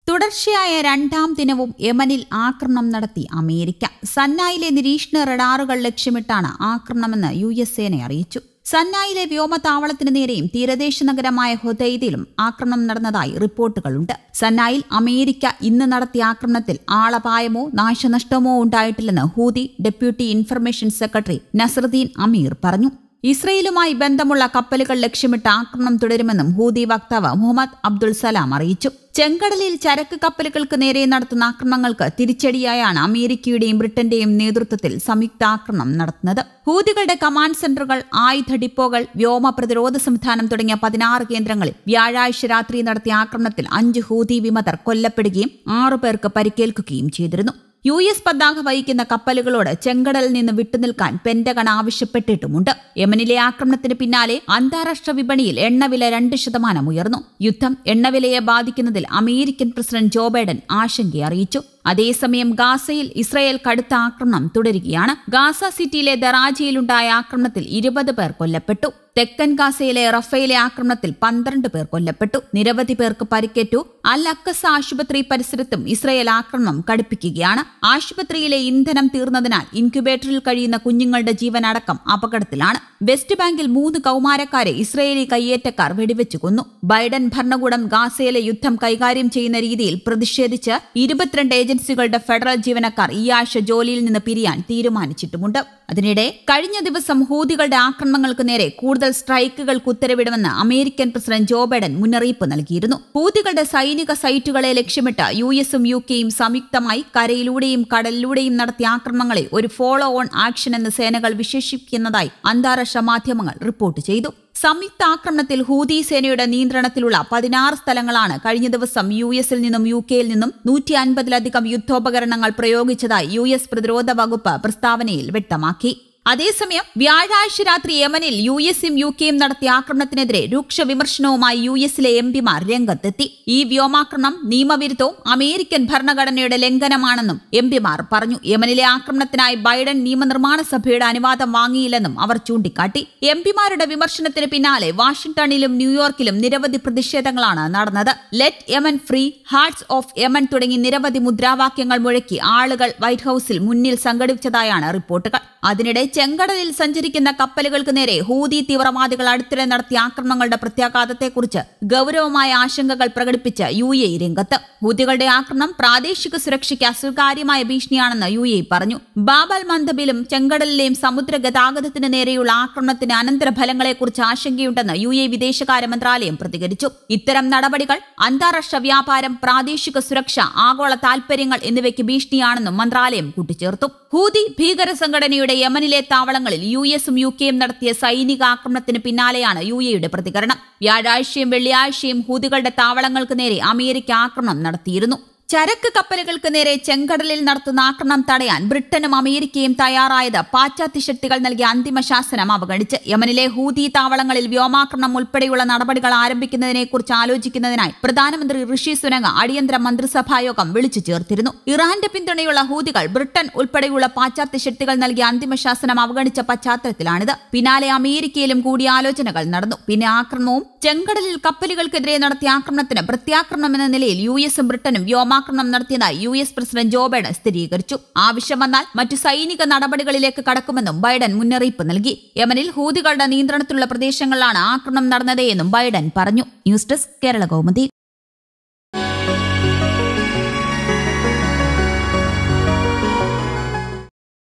തുടർച്ചയായ രണ്ടാം ദിനവും യമനിൽ ആക്രമണം നടത്തി അമേരിക്ക. സന്നായിലെ നിരീക്ഷണ റഡാറുകൾ ലക്ഷ്യമിട്ടാണ് ആക്രമണമെന്ന് US സേന അറിയിച്ചു. സന്നായിലെ വ്യോമതാവളത്തിന് നേരെയും തീരദേശ നഗരമായ ഹൊദൈദയിലും ആക്രമണം നടന്നതായി റിപ്പോർട്ടുകളുണ്ട്. സന്നായിൽ അമേരിക്ക ഇന്ന് നടത്തിയ ആക്രമണത്തിൽ ആളപായമോ നാശനഷ്ടമോ ഉണ്ടായിട്ടില്ലെന്ന് Houthi deputy information secretary Nasruddin Amir പറഞ്ഞു. ഇസ്രയേലുമായി ബന്ധമുള്ള കപ്പലുകൾ ലക്ഷ്യമിട്ട് ആക്രമണം തുടരുമെന്നും ഹൂതി വക്താവ് മുഹമ്മദ് അബ്ദുൾ സലാം അറിയിച്ചു. ചെങ്കടലിൽ ചരക്ക് കപ്പലുകൾക്ക് നേരെ നടത്തുന്ന ആക്രമണങ്ങൾക്ക് തിരിച്ചടിയായാണ് അമേരിക്കയുടെയും ബ്രിട്ടന്റെയും നേതൃത്വത്തിൽ സംയുക്ത ആക്രമണം നടത്തുന്നത്. ഹൂതികളുടെ കമാൻഡ് സെന്ററുകൾ, ആയുധ ഡിപ്പോകൾ, വ്യോമ പ്രതിരോധ സംവിധാനം തുടങ്ങിയ 16 കേന്ദ്രങ്ങളിൽ വ്യാഴാഴ്ച രാത്രി നടത്തിയ ആക്രമണത്തിൽ 5 ഹൂതി വിമതർ കൊല്ലപ്പെടുകയും 6 പേർക്ക് പരിക്കേൽക്കുകയും ചെയ്തിരുന്നു. US പതാക വഹിക്കുന്ന കപ്പലുകളോട് ചെങ്കടലിൽ നിന്ന് വിട്ടുനിൽക്കാൻ പെന്റഗൺ ആവശ്യപ്പെട്ടിട്ടുമുണ്ട്. യമനിലെ ആക്രമണത്തിന് പിന്നാലെ അന്താരാഷ്ട്ര വിപണിയിൽ എണ്ണവില 2% ഉയർന്നു. യുദ്ധം എണ്ണവിലയെ ബാധിക്കുന്നതിൽ അമേരിക്കൻ പ്രസിഡന്റ് ജോ ബൈഡൻ ആശങ്ക അറിയിച്ചു. അതേസമയം ഗാസയിൽ ഇസ്രയേൽ കടുത്ത ആക്രമണം തുടരുകയാണ്. ഗാസ സിറ്റിയിലെ ദറാജിയിലുണ്ടായ ആക്രമണത്തിൽ 20 പേർ കൊല്ലപ്പെട്ടു. തെക്കൻ ഗാസയിലെ റഫയിലെ ആക്രമണത്തിൽ 12 പേർ കൊല്ലപ്പെട്ടു. നിരവധി പേർക്ക് പരിക്കേറ്റു. അൽ അക്സ ആശുപത്രി പരിസരത്തും ഇസ്രയേൽ ആക്രമണം കടുപ്പിക്കുകയാണ്. ആശുപത്രിയിലെ ഇന്ധനം തീർന്നതിനാൽ ഇൻക്യുബേറ്ററിൽ കഴിയുന്ന കുഞ്ഞുങ്ങളുടെ ജീവൻ അടക്കം അപകടത്തിലാണ്. വെസ്റ്റ് ബാങ്കിൽ 3 കൌമാരക്കാരെ ഇസ്രയേലി കയ്യേറ്റക്കാർ വെടിവെച്ചു കൊന്നു. ബൈഡൻ ഭരണകൂടം ഗാസയിലെ യുദ്ധം കൈകാര്യം ചെയ്യുന്ന രീതിയിൽ പ്രതിഷേധിച്ച് 22 ഏജൻസികളുടെ ഫെഡറൽ ജീവനക്കാർ ഈ ആഴ്ച ജോലിയിൽ നിന്ന് പിരിയാൻ തീരുമാനിച്ചിട്ടുമുണ്ട്. അതിനിടെ കഴിഞ്ഞ ദിവസം ഹൂതികളുടെ ആക്രമണങ്ങൾക്ക് നേരെ കൂടുതൽ സ്ട്രൈക്കുകൾക്ക് ഉത്തരവിടുമെന്ന് അമേരിക്കൻ പ്രസിഡന്റ് ജോ ബൈഡൻ മുന്നറിയിപ്പ് നൽകിയിരുന്നു. ഹൂതികളുടെ സൈനിക സൈറ്റുകളെ ലക്ഷ്യമിട്ട് USഉം UKയും സംയുക്തമായി കരയിലൂടെയും കടലിലൂടെയും നടത്തിയ ആക്രമണങ്ങളെ ഒരു ഫോളോ ഓൺ ആക്ഷൻ എന്ന് സേനകൾ വിശേഷിപ്പിക്കുന്നതായി അന്താരാഷ്ട്ര മാധ്യമങ്ങൾ റിപ്പോർട്ട് ചെയ്തു. സംയുക്ത ആക്രമണത്തിൽ ഹൂതി സേനയുടെ നിയന്ത്രണത്തിലുള്ള 16 സ്ഥലങ്ങളാണ് കഴിഞ്ഞ ദിവസം USൽ നിന്നും UKയിൽ നിന്നും 150ലധികം യുദ്ധോപകരണങ്ങൾ പ്രയോഗിച്ചതായി US പ്രതിരോധ വകുപ്പ് പ്രസ്താവനയിൽ വ്യക്തമാക്കി. അതേസമയം വ്യാഴാഴ്ച രാത്രി യമനിൽ USഉം UKയും നടത്തിയ ആക്രമണത്തിനെതിരെ രൂക്ഷ വിമർശനവുമായി USലെ MPമാർ രംഗത്തെത്തി. ഈ വ്യോമാക്രമണം നിയമവിരുദ്ധവും അമേരിക്കൻ ഭരണഘടനയുടെ ലംഘനമാണെന്നും MPമാർ പറഞ്ഞു. യമനിലെ ആക്രമണത്തിനായി ബൈഡൻ നിയമനിർമ്മാണ സഭയുടെ അനുവാദം വാങ്ങിയില്ലെന്നും അവർ ചൂണ്ടിക്കാട്ടി. MPമാരുടെ വിമർശനത്തിന് പിന്നാലെ വാഷിംഗ്ടണിലും ന്യൂയോർക്കിലും നിരവധി പ്രതിഷേധങ്ങളാണ് നടന്നത്. Let Yemen free, hearts of Yemen തുടങ്ങി നിരവധി മുദ്രാവാക്യങ്ങൾ മുഴക്കി ആളുകൾ വൈറ്റ് ഹൌസിൽ മുന്നിൽ സംഘടിപ്പിച്ചതായാണ് റിപ്പോർട്ടുകൾ. അതിനിടെ ചെങ്കടലിൽ സഞ്ചരിക്കുന്ന കപ്പലുകൾക്ക് നേരെ ഹൂതി തീവ്രവാദികൾ അടുത്തിടെ നടത്തിയ ആക്രമണങ്ങളുടെ പ്രത്യാഘാതത്തെക്കുറിച്ച് ഗൌരവമായ ആശങ്കകൾ പ്രകടിപ്പിച്ച് UAE രംഗത്ത്. ഹൂതികളുടെ ആക്രമണം പ്രാദേശിക സുരക്ഷയ്ക്ക് അസ്വീകാര്യമായ ഭീഷണിയാണെന്ന് UAE പറഞ്ഞു. ബാബൽ മന്ദബിലും ചെങ്കടലിലെയും സമുദ്ര ഗതാഗതത്തിന് നേരെയുള്ള ആക്രമണത്തിന് അനന്തരഫലങ്ങളെക്കുറിച്ച് ആശങ്കയുണ്ടെന്ന് UAE വിദേശകാര്യ മന്ത്രാലയം പ്രതികരിച്ചു. ഇത്തരം നടപടികൾ അന്താരാഷ്ട്ര വ്യാപാരം, പ്രാദേശിക സുരക്ഷ, ആഗോള താൽപര്യങ്ങൾ എന്നിവയ്ക്ക് ഭീഷണിയാണെന്നും മന്ത്രാലയം കൂട്ടിച്ചേർത്തു. ഹൂതി ഭീകര സംഘടനയുടെ യമനിലെ താവളങ്ങളിൽ USഉം UKയും നടത്തിയ സൈനിക ആക്രമണത്തിന് പിന്നാലെയാണ് UAEയുടെ പ്രതികരണം. വ്യാഴാഴ്ചയും വെള്ളിയാഴ്ചയും ഹൂതികളുടെ താവളങ്ങൾക്ക് നേരെ അമേരിക്ക ആക്രമണം നടത്തിയിരുന്നു. ചരക്ക് കപ്പലുകൾക്ക് നേരെ ചെങ്കടലിൽ നടത്തുന്ന ആക്രമണം തടയാൻ ബ്രിട്ടനും അമേരിക്കയും തയ്യാറായത് പാശ്ചാത്യ ശക്തികൾ നൽകിയ അന്തിമ ശാസനം അവഗണിച്ച് യമനിലെ ഹൂതി താവളങ്ങളിൽ വ്യോമാക്രമണം ഉൾപ്പെടെയുള്ള നടപടികൾ ആരംഭിക്കുന്നതിനെക്കുറിച്ച് ആലോചിക്കുന്നതിനായി പ്രധാനമന്ത്രി ഋഷി സുനക് അടിയന്തര മന്ത്രിസഭായോഗം വിളിച്ചു ചേർത്തിരുന്നു. ഇറാന്റെ പിന്തുണയുള്ള ഹൂതികൾ ബ്രിട്ടൻ ഉൾപ്പെടെയുള്ള പാശ്ചാത്യ ശക്തികൾ നൽകിയ അന്തിമ ശാസനം അവഗണിച്ച പശ്ചാത്തലത്തിലാണിത്. പിന്നാലെ അമേരിക്കയിലും കൂടിയാലോചനകൾ നടന്നു. പിന്നെ ആക്രമണവും ചെങ്കടലിൽ കപ്പലുകൾക്കെതിരെ നടത്തിയ ആക്രമണത്തിന് പ്രത്യാക്രമണം എന്ന നിലയിൽ USഉം ബ്രിട്ടനും വ്യോമാക്രമണം നടത്തിയതായി US പ്രസിഡന്റ് ജോ ബൈഡൻ സ്ഥിരീകരിച്ചു. ആവശ്യം വന്നാൽ മറ്റു സൈനിക നടപടികളിലേക്ക് കടക്കുമെന്നും ബൈഡൻ മുന്നറിയിപ്പ് നൽകി. യമനിൽ ഹൂതികളുടെ നിയന്ത്രണത്തിലുള്ള പ്രദേശങ്ങളിലാണ് ആക്രമണം നടന്നതെന്നും ബൈഡൻ പറഞ്ഞു. News desk Kerala Kaumudi.